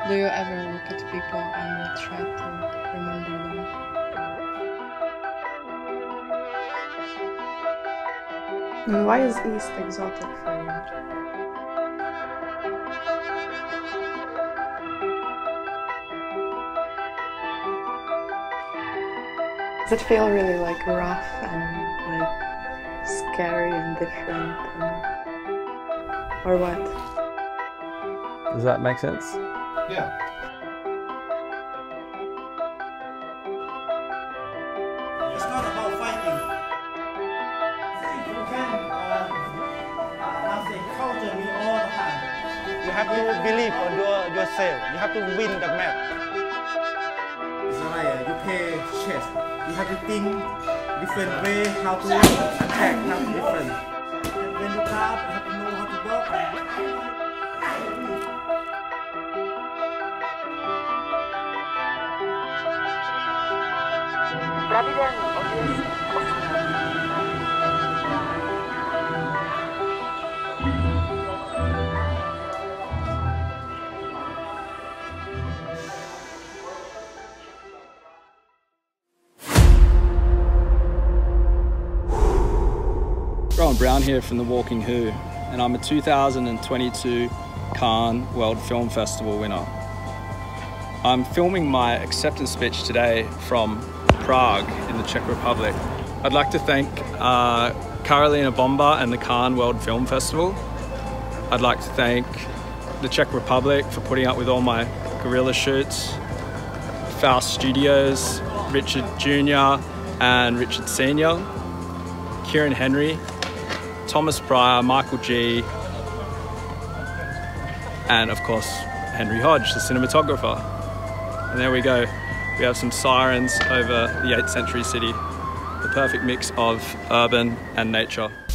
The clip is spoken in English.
Do you ever look at people and try to remember them? And why is East exotic for you? Does it feel really like rough and like scary and different, or what? Does that make sense? Yeah. It's not about fighting. You can counter me all the time. You have to believe on yourself. You have to win the match. It's like you play chess. You have to think different way how to attack, how to different. When you tap, you have to know how to work. Rowan Brown here from The Walking Who, and I'm a 2022 Cannes World Film Festival winner. I'm filming my acceptance speech today from Prague in the Czech Republic. I'd like to thank Karolina Bomba and the Cannes World Film Festival. I'd like to thank the Czech Republic for putting up with all my guerrilla shoots, Faust Studios, Richard Jr. and Richard Sr., Kieran Henry, Thomas Pryor, Michael G, and of course Henry Hodge, the cinematographer. And there we go, we have some sirens over the 8th century city, the perfect mix of urban and nature.